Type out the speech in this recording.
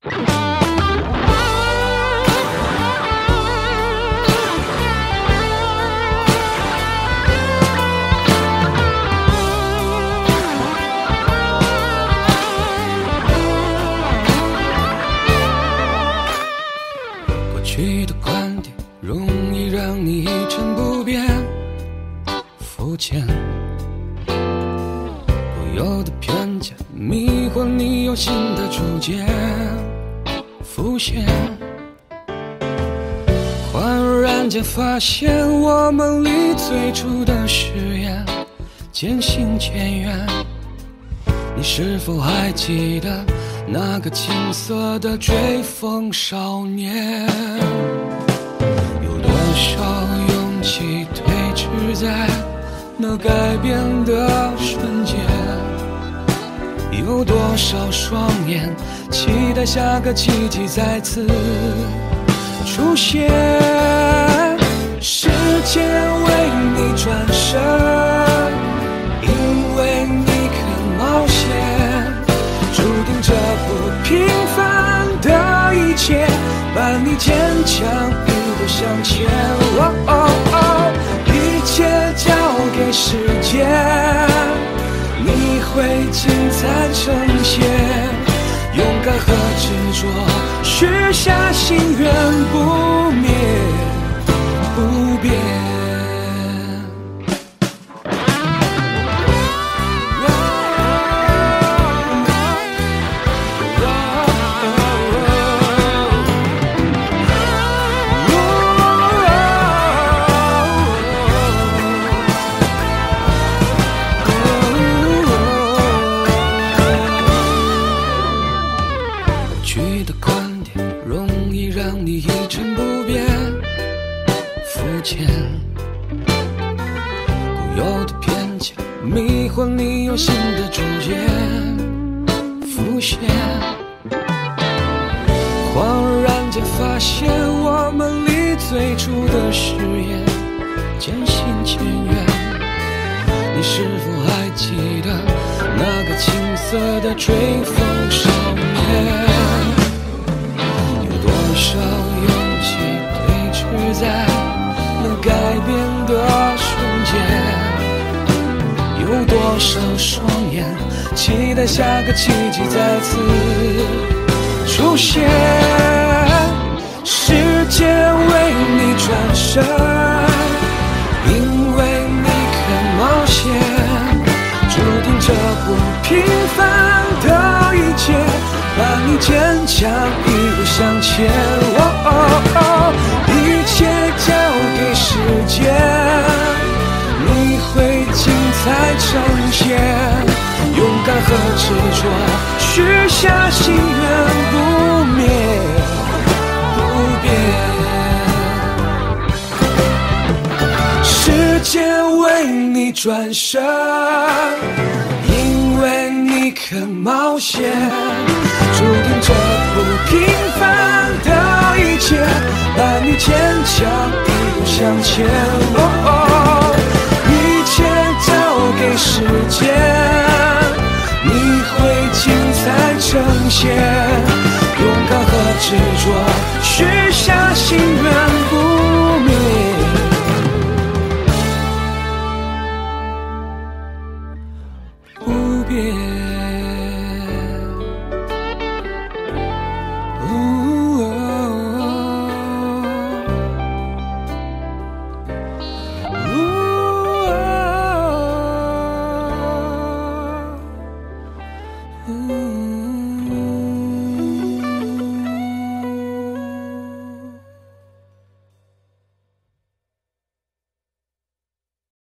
过去的观点容易让你一成不变，肤浅固有的偏见迷惑你，有新的主见浮现。忽然间发现我们离最初的誓言渐行渐远。你是否还记得那个青涩的追风少年？有多少勇气推迟在那改变的瞬间？有多少双眼期待下个奇迹再次出现？时间为你转身，因为你肯冒险，注定这不平凡的一切伴你坚强一路向前。一切交给时间，你会精彩呈现。勇敢和执着，许下心愿不灭不变。固有的偏见迷惑你，有新的主见浮现。恍然间发现我们离最初的誓言渐行渐远。你是否还记得那个青涩的追风少年？有多少勇气推迟在那改变的瞬间？有多少双眼期待下个奇迹再次出现？时间为你转身，因为你肯冒险，注定这不平凡的一切伴你坚强一路向前。一切交给时间，你会精彩呈现。勇敢和执着，许下心愿不灭不变。时间为你转身，因为你肯冒险，注定这不平凡的一切伴你坚强一路向前。一切交给时间，你会精彩呈现。勇敢和执着，